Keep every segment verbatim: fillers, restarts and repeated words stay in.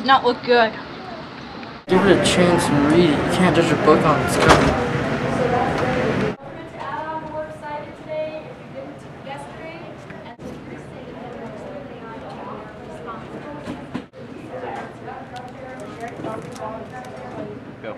does not look good. Give it a chance and read it. You can't judge a book on its cover. Go.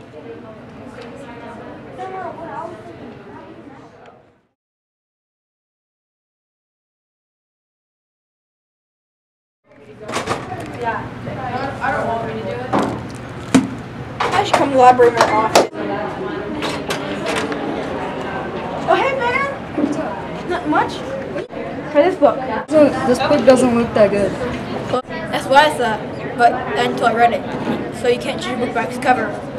Yeah. I don't want me to do it. I should come to the library more often. Oh, hey, man. What's up? Not much. For this book. This book doesn't look that good. That's what I thought, but until I read it. So you can't judge a book by its cover.